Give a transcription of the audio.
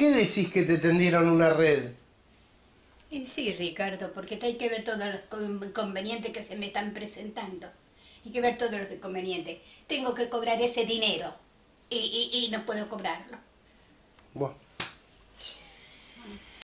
qué decís que te tendieron una red? Y sí, Ricardo, porque hay que ver todos los inconvenientes que se me están presentando. Hay que ver todos los inconvenientes. Tengo que cobrar ese dinero y no puedo cobrarlo. Bueno.